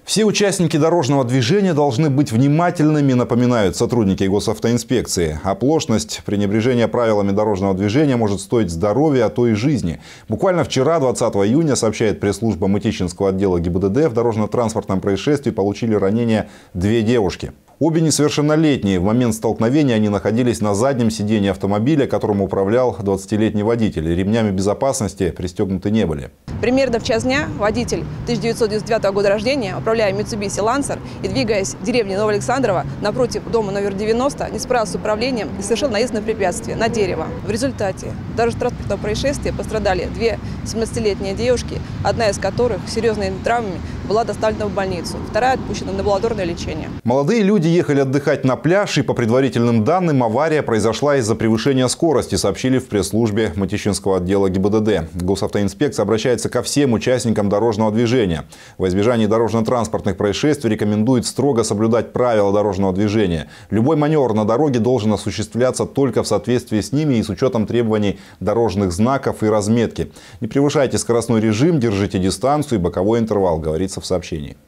Все участники дорожного движения должны быть внимательными, напоминают сотрудники госавтоинспекции. Оплошность, пренебрежение правилами дорожного движения может стоить здоровья, а то и жизни. Буквально вчера, 20 июня, сообщает пресс-служба Мытищинского отдела ГИБДД, в дорожно-транспортном происшествии получили ранения две девушки. Обе несовершеннолетние. В момент столкновения они находились на заднем сидении автомобиля, которым управлял 20-летний водитель. Ремнями безопасности пристегнуты не были. Примерно в час дня водитель 1999 года рождения, управляя Mitsubishi Lancer и двигаясь в деревне Новоалександрово напротив дома номер 90, не справился с управлением и совершил наезд на препятствие, на дерево. В результате дорожно-транспортного происшествия пострадали две 17-летние девушки, одна из которых с серьезными травмами была доставлена в больницу, вторая отпущена на амбулаторное лечение. Молодые люди ехали отдыхать на пляж, и по предварительным данным авария произошла из-за превышения скорости, сообщили в пресс-службе Мытищинского отдела ГИБДД. Госавтоинспекция обращается ко всем участникам дорожного движения. Во избежании дорожно-транспортных происшествий рекомендует строго соблюдать правила дорожного движения. Любой маневр на дороге должен осуществляться только в соответствии с ними и с учетом требований дорожных знаков и разметки. Не превышайте скоростной режим, держите дистанцию и боковой интервал, говорится в сообщении.